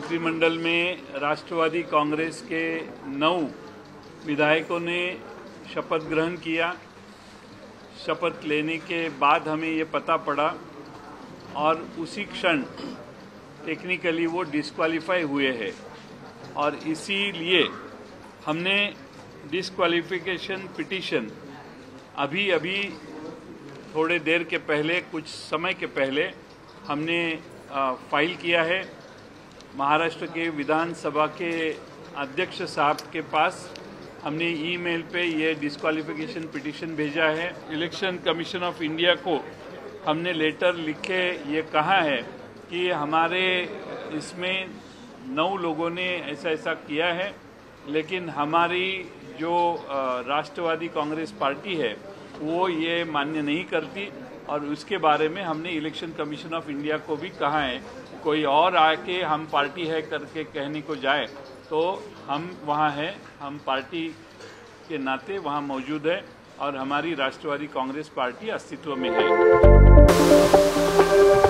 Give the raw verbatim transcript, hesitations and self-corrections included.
मंत्रिमंडल में राष्ट्रवादी कांग्रेस के नौ विधायकों ने शपथ ग्रहण किया। शपथ लेने के बाद हमें ये पता पड़ा और उसी क्षण टेक्निकली वो डिस्क्वालीफाई हुए हैं और इसीलिए हमने डिस्क्वालिफिकेशन पिटीशन अभी अभी थोड़े देर के पहले, कुछ समय के पहले हमने आ, फाइल किया है। महाराष्ट्र के विधानसभा के अध्यक्ष साहब के पास हमने ईमेल पे ये डिस्क्वालिफिकेशन पिटीशन भेजा है। इलेक्शन कमीशन ऑफ इंडिया को हमने लेटर लिखे ये कहा है कि हमारे इसमें नौ लोगों ने ऐसा ऐसा किया है, लेकिन हमारी जो राष्ट्रवादी कांग्रेस पार्टी है वो ये मान्य नहीं करती और उसके बारे में हमने इलेक्शन कमीशन ऑफ इंडिया को भी कहा है। कोई और आके हम पार्टी है करके कहने को जाए तो हम वहाँ हैं, हम पार्टी के नाते वहाँ मौजूद है और हमारी राष्ट्रवादी कांग्रेस पार्टी अस्तित्व में है।